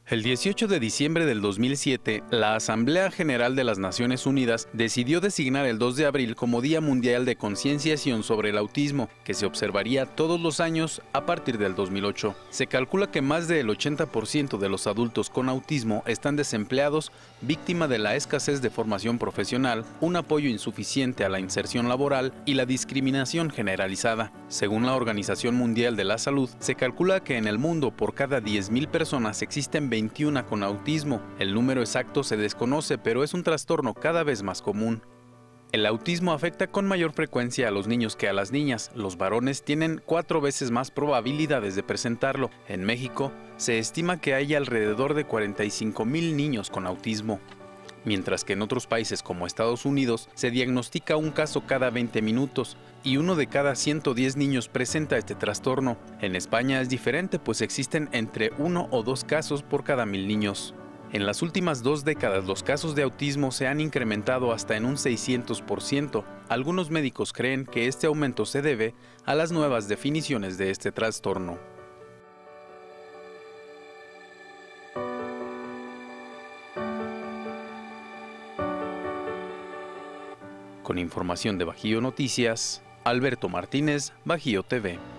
El 18 de diciembre del 2007, la Asamblea General de las Naciones Unidas decidió designar el 2 de abril como Día Mundial de Concienciación sobre el Autismo, que se observaría todos los años a partir del 2008. Se calcula que más del 80% de los adultos con autismo están desempleados, víctima de la escasez de formación profesional, un apoyo insuficiente a la inserción laboral y la discriminación generalizada. Según la Organización Mundial de la Salud, se calcula que en el mundo por cada 10.000 personas existen 21 con autismo. El número exacto se desconoce, pero es un trastorno cada vez más común. El autismo afecta con mayor frecuencia a los niños que a las niñas. Los varones tienen 4 veces más probabilidades de presentarlo. En México, se estima que hay alrededor de 45,000 niños con autismo. Mientras que en otros países como Estados Unidos se diagnostica un caso cada 20 minutos y 1 de cada 110 niños presenta este trastorno. En España es diferente, pues existen entre 1 o 2 casos por cada 1.000 niños. En las últimas 2 décadas los casos de autismo se han incrementado hasta en un 600%. Algunos médicos creen que este aumento se debe a las nuevas definiciones de este trastorno. Con información de Bajío Noticias, Alberto Martínez, Bajío TV.